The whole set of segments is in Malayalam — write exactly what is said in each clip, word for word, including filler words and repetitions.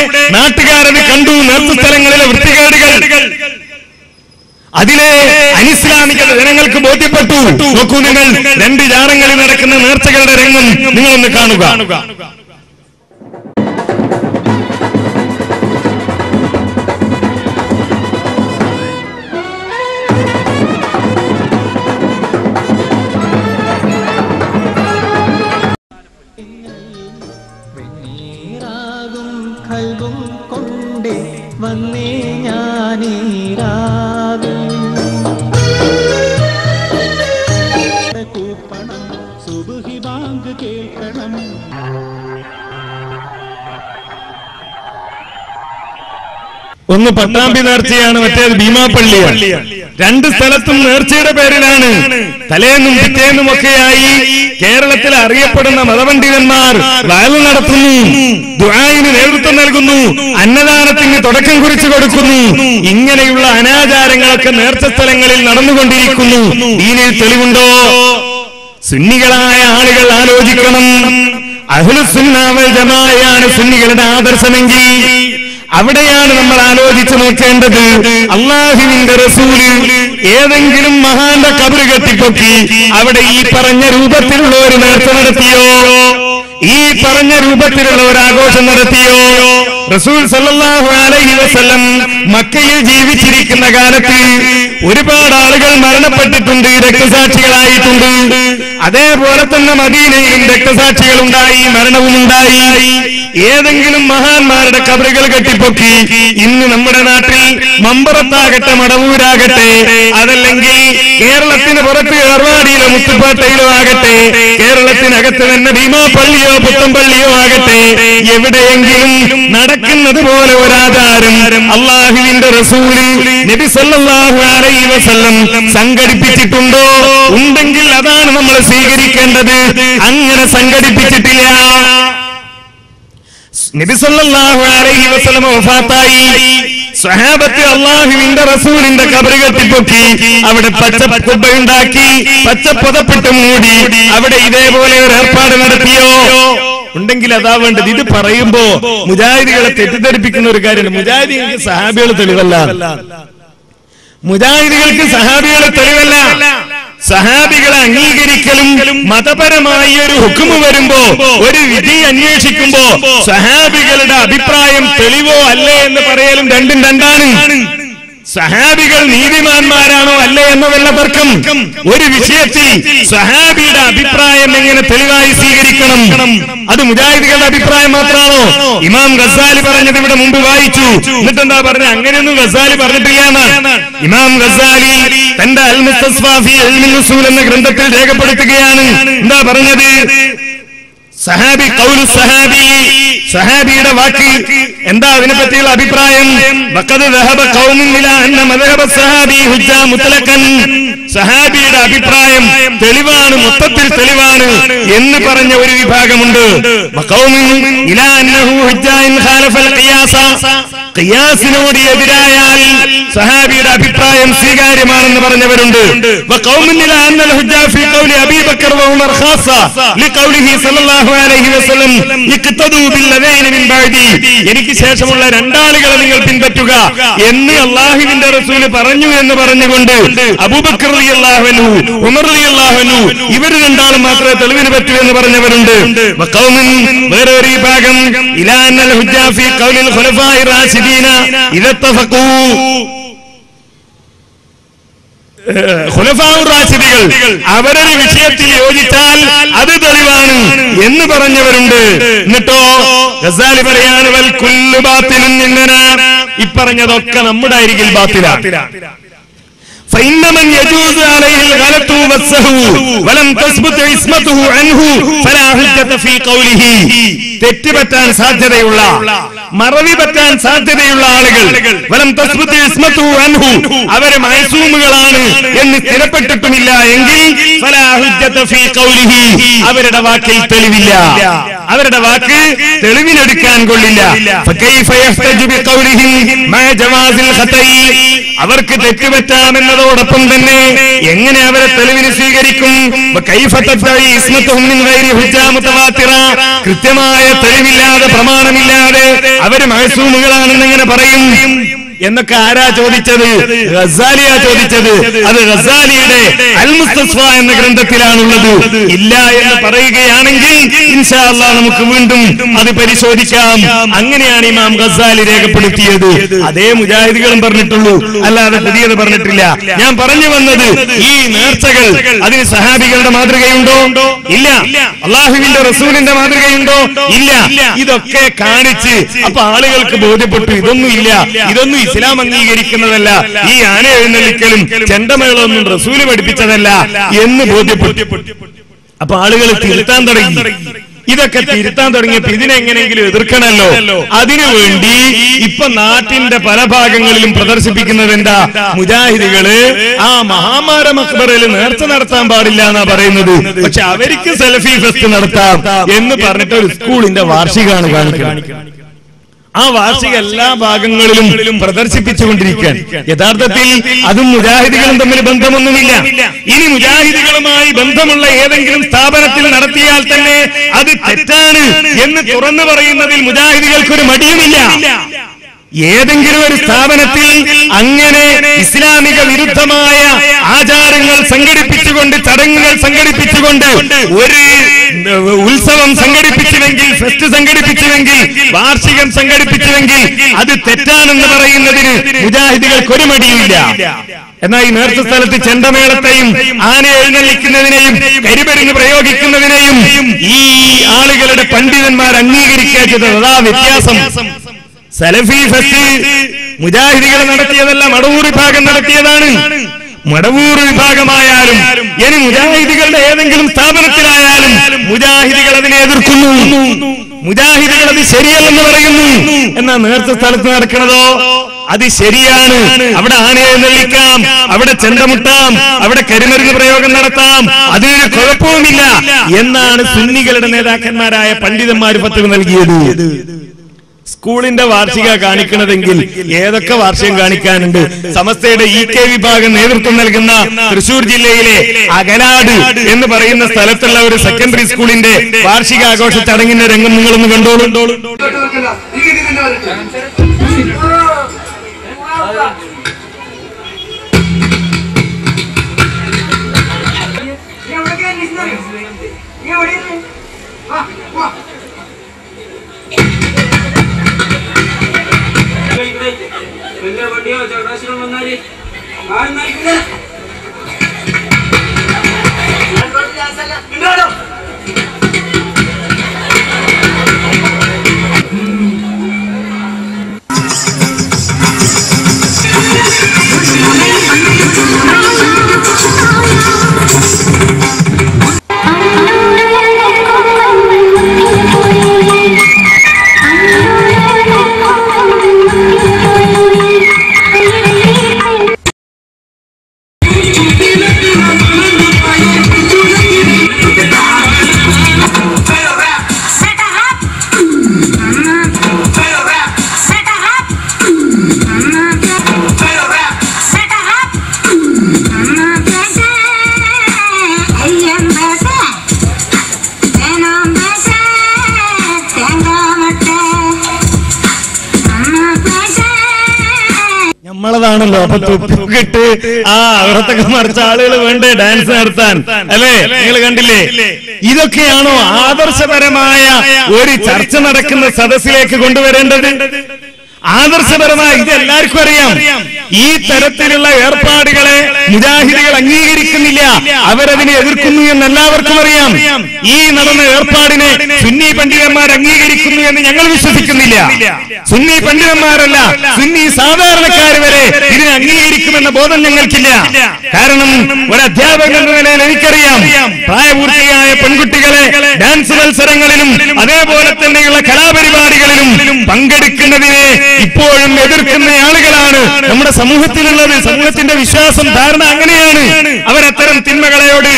നാട്ടുകാരത് കണ്ടു. നേർച്ച സ്ഥലങ്ങളിലെ വൃത്തികേടുകൾ അതിലെ അനിസ്ലാമിക ജനങ്ങൾക്ക് ബോധ്യപ്പെട്ടു. നോക്കൂ നിങ്ങൾ, രണ്ട് ജാറങ്ങളിൽ നടക്കുന്ന നേർച്ചകളുടെ രംഗം നിങ്ങളൊന്ന് കാണുക. വന്നേ ഞാനീരാവേ കൂപ്പണം സുബ്ഹി ബാങ്ക് കേൾക്കണം. ഒന്ന് പട്ടാമ്പി നേർച്ചയാണ്, മറ്റേത് ഭീമാപ്പള്ളിയാണ്. രണ്ട് സ്ഥലത്തും നേർച്ചയുടെ പേരിലാണ്. തലേന്നും പിറ്റേന്നും ഒക്കെയായി കേരളത്തിൽ അറിയപ്പെടുന്ന മതപണ്ഡിതന്മാർ വയൽ നടത്തുന്നു, ദുആഇന് നേതൃത്വം നൽകുന്നു, അന്നദാനത്തിന് തുടക്കം കുറിച്ചു കൊടുക്കുന്നു. ഇങ്ങനെയുള്ള അനാചാരങ്ങളൊക്കെ നേർച്ച സ്ഥലങ്ങളിൽ നടന്നുകൊണ്ടിരിക്കുന്നു. ദീനിൽ തെളിവുണ്ടോ? സുന്നികളായ ആളുകൾ ആലോചിക്കണം. അഹ്ലുസുന്ന വൽ ജമാഅയാണ് സുന്നികളുടെ ആദർശമെങ്കിൽ അവിടെയാണ് നമ്മൾ ആലോചിച്ചു നോക്കേണ്ടത്. അല്ലാഹുവിന്റെ റസൂല് ഏതെങ്കിലും മഹാന്റെ ഖബറ് കെട്ടിപ്പൊക്കി അവിടെ ഈ പറഞ്ഞ രൂപത്തിലുള്ള ഒരു നേർച്ച നടത്തിയോ? ഈ പറഞ്ഞ രൂപത്തിലുള്ള ഒരു ആഘോഷം നടത്തിയോ? റസൂൽ സല്ലല്ലാഹു അലൈഹി വസല്ലം മക്കയിൽ ജീവിച്ചിരിക്കുന്ന കാലത്ത് ഒരുപാട് ആളുകൾ മരണപ്പെട്ടിട്ടുണ്ട്, രക്തസാക്ഷികളായിട്ടുണ്ട്. അതേപോലെ തന്നെ മദീനയിലും രക്തസാക്ഷികൾ ഉണ്ടായി, മരണവും ഉണ്ടായി. ഏതെങ്കിലും മഹാന്മാരുടെ ഖബറുകൾ കെട്ടിപ്പൊക്കി ഇന്ന് നമ്മുടെ നാട്ടിൽ മമ്പറത്താകട്ടെ, മടവൂരാകട്ടെ, അതല്ലെങ്കിൽ കേരളത്തിന് പുറത്ത് ഏർവാടിയിലോ മുത്തുപ്പാട്ടയിലോ ആകട്ടെ, കേരളത്തിനകത്ത് തന്നെ ഭീമാപ്പള്ളിയോ പുത്തമ്പള്ളിയോ ആകട്ടെ, എവിടെയെങ്കിലും നടക്കുന്നത് പോലെ ഒരാചാരം അല്ലാഹുവിന്റെ റസൂല് നബി സല്ലല്ലാഹു അലൈഹി വസല്ലം സംഘടിപ്പിച്ചിട്ടുണ്ടോ? ഉണ്ടെങ്കിൽ അതാണ് നമ്മൾ സ്വീകരിക്കേണ്ടത്. അങ്ങനെ സംഘടിപ്പിച്ചിട്ടില്ല. നബി സല്ലല്ലാഹു അലൈഹി വസല്ലം വഫാത്തായി. സ്വഹാബത്ത് അല്ലാഹുവിന്റെ റസൂലിന്റെ ഖബർ കെട്ടിപ്പൊക്കി അവിടെ പച്ച കുബ്ബയുണ്ടാക്കി, പച്ച പുതപ്പിട്ട് മൂടി അവിടെ ഇതേപോലെ ഒരു ഏർപ്പാട് നടത്തിയോ? ഉണ്ടെങ്കിൽ അതാ വേണ്ടത്. ഇത് പറയുമ്പോ മുജാഹിദികളെ തെറ്റിദ്ധരിപ്പിക്കുന്ന ഒരു കാര്യമുണ്ട്. മുജാഹിദികൾക്ക് സഹാബികൾ തെളിവല്ല. മുജാഹിദികൾക്ക് സഹാബികൾ തെളിവല്ല. സഹാബികളെ അംഗീകരിക്കലും മതപരമായ ഒരു ഹുക്മ് വരുമ്പോ, ഒരു വിധി അന്വേഷിക്കുമ്പോ സഹാബികളുടെ അഭിപ്രായം തെളിവോ അല്ലേ എന്ന് പറയലും രണ്ടും രണ്ടാണ്. സഹാബികൾ നീതിമാന്മാരാണോ അല്ലേ എന്നതല്ല തർക്കം. ഒരു വിഷയത്തിൽ സഹാബിയുടെ അഭിപ്രായം എങ്ങനെ തെളിവായി സ്വീകരിക്കണം? അത് മുജാഹിദികളുടെ അഭിപ്രായം മാത്രമാണോ? ഇമാം ഗസാലി പറഞ്ഞത് ഇവിടെ മുമ്പ് വായിച്ചു. എന്നിട്ട് എന്താ പറഞ്ഞത്? അങ്ങനെയൊന്നും ഗസാലി പറഞ്ഞിട്ടില്ല. ഇമാം ഗസാലി തന്റെ അൽ മുസ്തസ്ഫാ ഫീ ഇൽമിൽ ഉസൂൽ എന്ന ഗ്രന്ഥത്തിൽ രേഖപ്പെടുത്തുകയാണ്. എന്താ പറഞ്ഞത്? സഹാബി ഖൗലു സഹാബി, സഹാബിയുടെ വാക്ക് എന്താ, അതിനെ പറ്റിയുള്ള അഭിപ്രായം? വഖദ് ദഹബ ഖൗമുൻ ഇലാ അന്ന മദ്ഹബ സഹാബി ഹുജ്ജ മുത്ലഖൻ, സഹാബിയുടെ അഭിപ്രായം തെളിവാണ്, മൊത്തത്തിൽ തെളിവാണ് എന്ന് പറഞ്ഞ ഒരു വിഭാഗമുണ്ട്. വഖൗമുൻ ഇലാ അന്നഹു ഹുജ്ജ ഇൻ ഖാലഫൽ ഖിയാസ, ഖിയാസിനോട് എതിരായാൽ സഹാബിയുടെ അഭിപ്രായം സ്വീകാര്യമാണെന്ന് പറഞ്ഞവരുണ്ട്. വഖൗമുൻ ഇലാ അന്നൽ ഹുജ്ജ ഫീ ഖൗലി അബീ ബക്കർ വ ഉമർ ഖാസ ലിഖൗലിഹി സല്ലല്ലാഹു അലൈഹി വസല്ലം ഇഖ്തദൂ ബില്ലദീന മിൻ ബഅദി, എനിക്ക് ശേഷമുള്ള രണ്ടാളുകളെ നിങ്ങൾ പിൻപറ്റുക എന്ന് അല്ലാഹുവിന്റെ റസൂൽ പറഞ്ഞു എന്ന് പറഞ്ഞുകൊണ്ട് അബൂബക്കർ റളിയല്ലാഹു അൻഹു, ഉമർ റളിയല്ലാഹു അൻഹു ഇവർ രണ്ടാളും മാത്രമേ തെളിവിന് പറ്റൂ എന്ന് പറഞ്ഞവരുണ്ട്. വഖൗമുൻ, വേറൊരു വിഭാഗം, ഇലാ അന്നൽ ഹുജ്ജ ഫീ ഖൗലിൽ ഖുലഫാഇ റാഷിദീന ഇദത്തഫഖൂ, ഖുലഫാഉർ റാഷിദീകൾ അവരൊരു വിഷയത്തിൽ യോജിച്ചാൽ അത് തെളിവാണ് എന്ന് പറഞ്ഞവരുണ്ട്. എന്നിട്ടോ ഗസാലി പറയാണ് വൽ കുല്ലു ബാത്തിലുൻ മിന്നനാ, ഇപ്പറഞ്ഞതൊക്കെ നമ്മുടെ അരികിൽ ബാത്തിലാണ്. فإن من يجوز عليه الغلط والسهو ولم تثبت عصمته عنه فلا حجة في قوله, തെറ്റുപറ്റാൻ സാധ്യതയുള്ള, മറവി പറ്റാൻ സാധ്യതയുള്ള ആളുകൾ വലം തസ്ബുത്ത് ഇസ്മതുഹു അൻഹു, അവരെ മഅസൂമുകളാണ് എന്ന് സ്ഥിരപ്പെട്ടിട്ടുമില്ല എങ്കിൽ ഫലാ ഹുജ്ജത ഫീ ഖൗലിഹി, അവരുടെ വാക്കിൽ തെളിവില്ല, അവരുടെ വാക്ക് തെളിവിനെടുക്കാൻ കൊള്ളില്ല. ഫകൈഫ യഹ്തജു ബിഖൗലിഹി മാ ജവാസിൽ ഖതഇ, അവർക്ക് തെറ്റുപറ്റാമെന്നതോടൊപ്പം തന്നെ എങ്ങനെ അവരെ തെളിവിന് സ്വീകരിക്കും? കൃത്യമായ തെളിവില്ലാതെ പ്രമാണമില്ലാതെ അവര് മഅ്സൂമുകളാണെന്ന് എങ്ങനെ പറയും എന്നൊക്കെ ആരാ ചോദിച്ചത്? ഗസാലിയാ ചോദിച്ചത്. അത് ഗസാലിയുടെ അൽ മുസ്തസ്ഫ എന്ന ഗ്രന്ഥത്തിലാണുള്ളത്. ഇല്ല എന്ന് പറയുകയാണെങ്കിൽ ഇൻഷാ അല്ലാഹ് നമുക്ക് വീണ്ടും അത് പരിശോധിക്കാം. അങ്ങനെയാണ് ഇമാം ഗസാലി രേഖപ്പെടുത്തിയത്. അതേ മുജാഹിദുകളും പറഞ്ഞിട്ടുള്ളൂ, അല്ലാതെ പുതിയത് പറഞ്ഞിട്ടില്ല. ഞാൻ പറഞ്ഞു വന്നത് ഈ നേർച്ചകൾ അതിന് സഹാബികളുടെ മാതൃകയുണ്ടോ? ഇല്ല. അള്ളാഹുവിന്റെ റസൂലിന്റെ മാതൃകയുണ്ടോ? ഇല്ല. ഇതൊക്കെ കാണിച്ച് അപ്പൊ ആളുകൾക്ക് ബോധ്യപ്പെട്ടു ഇതൊന്നും ഇല്ല, ഇതൊന്നും ഇസ്ലാം അംഗീകരിക്കുന്നതല്ല, ഈ ആന എഴുന്നള്ളിക്കലും ചെണ്ടമേളൊന്നും റസൂല് പഠിപ്പിച്ചതല്ല എന്ന് ബോധ്യപ്പെട്ടു. അപ്പൊ ആളുകൾ തിരുത്താൻ തുടങ്ങി. ഇതൊക്കെ തിരുത്താൻ തുടങ്ങിയപ്പോ ഇതിനെങ്ങനെങ്കിലും എതിർക്കണല്ലോ. അതിനുവേണ്ടി ഇപ്പൊ നാട്ടിന്റെ പല ഭാഗങ്ങളിലും പ്രദർശിപ്പിക്കുന്നത് എന്താ? മുജാഹിദുകള് ആ മഹാമാര മഖ്ബറയിൽ നേർച്ച നടത്താൻ പാടില്ല എന്നാ പറയുന്നത്. പക്ഷെ അവർക്ക് സെൽഫി ഫെസ്റ്റ് നടത്താം എന്ന് പറഞ്ഞിട്ട് ഒരു സ്കൂളിന്റെ വാർഷികമാണ് കാണിക്കുന്നത്. ആ വാർഷിക എല്ലാ ഭാഗങ്ങളിലും പ്രദർശിപ്പിച്ചുകൊണ്ടിരിക്കുകയാണ്. യഥാർത്ഥത്തിൽ അതും മുജാഹിദുകളും തമ്മിൽ ബന്ധമൊന്നുമില്ല. ഇനി മുജാഹിദുകളുമായി ബന്ധമുള്ള ഏതെങ്കിലും സ്ഥാപനത്തിൽ നടത്തിയാൽ തന്നെ അത് തെറ്റാണ് എന്ന് തുറന്നു പറയുന്നതിൽ മുജാഹിദുകൾക്കൊരു മടിയുമില്ല. ഏതെങ്കിലും ഒരു സ്ഥാപനത്തിൽ അങ്ങനെ ഇസ്ലാമിക വിരുദ്ധമായ ആചാരങ്ങൾ സംഘടിപ്പിച്ചുകൊണ്ട്, ചടങ്ങുകൾ സംഘടിപ്പിച്ചുകൊണ്ട് ഒരു ഉത്സവം സംഘടിപ്പിച്ചുവെങ്കിൽ, ഫെസ്റ്റ് സംഘടിപ്പിച്ചുവെങ്കിൽ, വാർഷികം സംഘടിപ്പിച്ചുവെങ്കിൽ അത് തെറ്റാണെന്ന് പറയുന്നതിന് മുജാഹിദുകൾക്ക് ഒരു മടിയുമില്ല. എന്നാൽ ഈ നേർച്ച സ്ഥലത്ത് ചെണ്ടമേളത്തെയും ആന എഴുന്നള്ളിക്കുന്നതിനെയും കരിമരുന്ന് പ്രയോഗിക്കുന്നതിനെയും ഈ ആളുകളുടെ പണ്ഡിതന്മാർ അംഗീകരിക്കാത്തത് അതാ വ്യത്യാസം. സലഫി ഫെസ്റ്റ് മുജാഹിദികൾ നടത്തിയതല്ല, മടവൂർ വിഭാഗം നടത്തിയതാണ്. മടവൂർ വിഭാഗമായാലും ഇനി മുജാഹിദികളുടെ ഏതെങ്കിലും സ്ഥാപനത്തിലായാലും മുജാഹിദികൾ അതിനെ എതിർക്കുന്നു. മുജാഹിദികൾ അത് ശരിയല്ലെന്ന് പറയുന്നു. എന്നാ നേർച്ച സ്ഥലത്ത് നടക്കണതോ അത് ശരിയാണ്. അവിടെ ആനയെ എഴുന്നള്ളിക്കാം, അവിടെ ചെണ്ടമുട്ടാം, അവിടെ കരിമരുന്ന് പ്രയോഗം നടത്താം, അതിനൊരു കുഴപ്പവുമില്ല എന്നാണ് സുന്നികളുടെ നേതാക്കന്മാരായ പണ്ഡിതന്മാർ ഫത്വ നൽകിയത്. സ്കൂളിന്റെ വാർഷിക കാണിക്കണതെങ്കിൽ ഏതൊക്കെ വാർഷികം കാണിക്കാനുണ്ട്? സമസ്തയുടെ ഇ കെ വിഭാഗം നേതൃത്വം നൽകുന്ന തൃശൂർ ജില്ലയിലെ അകലാട് എന്ന് പറയുന്ന സ്ഥലത്തുള്ള ഒരു സെക്കൻഡറി സ്കൂളിന്റെ വാർഷികാഘോഷ ചടങ്ങിന്റെ രംഗം നിങ്ങളൊന്ന് കണ്ടോളൂ. നമ്മളതാണല്ലോ. അപ്പൊ തൊപ്പിട്ട് ആ അവിടത്തൊക്കെ മറിച്ച ആളുകൾ വേണ്ടേ ഡാൻസ് നടത്താൻ, അല്ലേ? നിങ്ങൾ കണ്ടില്ലേ? ഇതൊക്കെയാണോ ആദർശപരമായ ഒരു ചർച്ച നടക്കുന്ന സദസ്സിലേക്ക് കൊണ്ടുവരേണ്ടത്? ആദർശപരമായി ഇത് എല്ലാവർക്കും അറിയാം. ഈ തരത്തിലുള്ള ഏർപ്പാടുകളെ മുജാഹിദുകൾ അംഗീകരിക്കുന്നില്ല, അവരതിനെ എതിർക്കുന്നു എന്ന് എല്ലാവർക്കും അറിയാം. ഈ നടന്ന ഏർപ്പാടിനെ സുന്നി പണ്ഡിതന്മാർ അംഗീകരിക്കുന്നു എന്ന് ഞങ്ങൾ വിശ്വസിക്കുന്നില്ല. സുന്നി പണ്ഡിതന്മാരല്ല, സുന്നി സാധാരണക്കാർ വരെ ഇതിനെ അംഗീകരിക്കുമെന്ന ബോധം ഞങ്ങൾക്കില്ല. കാരണം ഒരു അധ്യാപകൻ എന്ന നിലയിൽ എനിക്കറിയാം, പ്രായപൂർത്തിയായ പെൺകുട്ടികളെ ഡാൻസ് മത്സരങ്ങളിലും അതേപോലെ തന്നെയുള്ള കലാപരിപാടികളിലും പങ്കെടുക്കുന്നതിനെ ഇപ്പോഴും എതിർക്കുന്ന ആളുകളാണ് നമ്മുടെ സമൂഹത്തിലുള്ളത്. സമൂഹത്തിന്റെ വിശ്വാസം, ധാരണ അങ്ങനെയാണ്. അവരത്തരം തിന്മകളെയോട്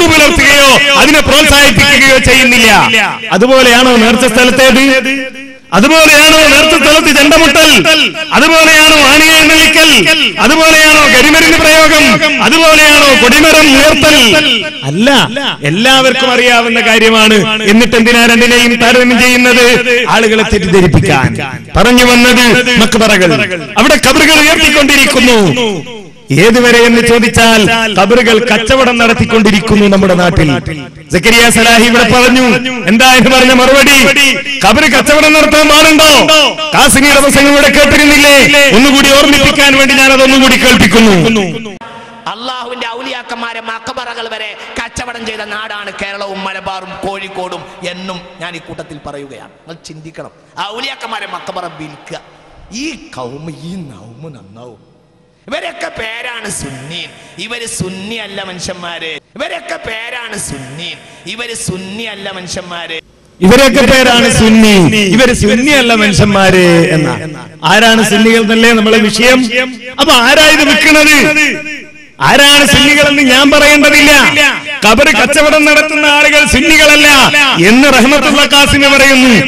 കൂറുപുലർത്തുകയോ അതിനെ പ്രോത്സാഹിപ്പിക്കുകയോ ചെയ്യുന്നില്ല. അതുപോലെയാണോ നേർച്ച സ്ഥലത്തേത്? അതുപോലെയാണോ നേർച്ച സ്ഥലത്ത് ചെണ്ടമുട്ടൽ? അതുപോലെയാണോ ആണിയെ എണ്ണലിക്കൽ? അതുപോലെയാണോ കരിമരുന്ന് പ്രയോഗം? അതുപോലെയാണോ കൊടിമരം ഉയർത്തൽ? അല്ല, എല്ലാവർക്കും അറിയാവുന്ന കാര്യമാണ്. എന്നിട്ട് എന്തിനാ രണ്ടിനെയും താരതമ്യം ചെയ്യുന്നത്? ആളുകളെ തെറ്റിദ്ധരിപ്പിക്കാൻ. പറഞ്ഞു വന്നത് മഖ്ബറകൾ, അവിടെ ഖബറുകൾ ഉയർത്തിക്കൊണ്ടിരിക്കുന്നു. ഏതുവരെ എന്ന് ചോദിച്ചാൽ ഖബറുകൾ കച്ചവടം നടത്തിക്കൊണ്ടിരിക്കുന്നു നമ്മുടെ നാട്ടിൽ. സക്കരിയ സലാഹി ഇവിടെ പറഞ്ഞു. എന്താ എന്ന് പറഞ്ഞ മറുപടി? ഖബറ് കച്ചവടം നടത്താൻ പാടുണ്ടോ? കാസിമിയുടെ പ്രസംഗം ഇവിടെ കേട്ടിരുന്നില്ലേ? ഒന്നുകൂടി ഓർമ്മിപ്പിക്കാൻ വേണ്ടി ഞാൻ അതൊന്നുകൂടി കേൾപ്പിക്കുന്നു. അള്ളാഹുവിന്റെ ഔലിയാക്കന്മാരെ മഖബറകൾ വരെ കച്ചവടം ചെയ്ത നാടാണ് കേരളവും മലബാറും കോഴിക്കോടും എന്നും ഞാൻ ഈ കൂട്ടത്തിൽ പറയുകയാണ്. നിങ്ങൾ ചിന്തിക്കണം. ഔലിയാക്കന്മാരെ മഖബറ വിൽക്കുക. ഈ കൗമ ഈ നൗമ നന്നാവും. ഇവരൊക്കെ പേരാണ് സുന്നീൻ. ഇവര് സുന്നി അല്ല മനുഷ്യന്മാര്. ഇവരൊക്കെ പേരാണ് സുന്നീൻ. ഇവര് സുന്നി അല്ല മനുഷ്യന്മാര്. ഇവരൊക്കെ പേരാണ് സുന്നി. ഇവര് സുന്നി അല്ല മനുഷ്യന്മാര് എന്ന. ആരാണ് സുന്നികൾ എന്നല്ലേ നമ്മളെ വിഷയം. അപ്പൊ ആരാ ഇത് വിൽക്കുന്നത്? ആരാണ് സുന്നികളെന്ന് ഞാൻ പറയേണ്ടതില്ല. ഖബറ് കച്ചവടം നടത്തുന്ന ആളുകൾ സുന്നികളല്ല എന്ന് റഹ്മത്തുള്ളാഹി ഖാസിമി പറയുന്നു.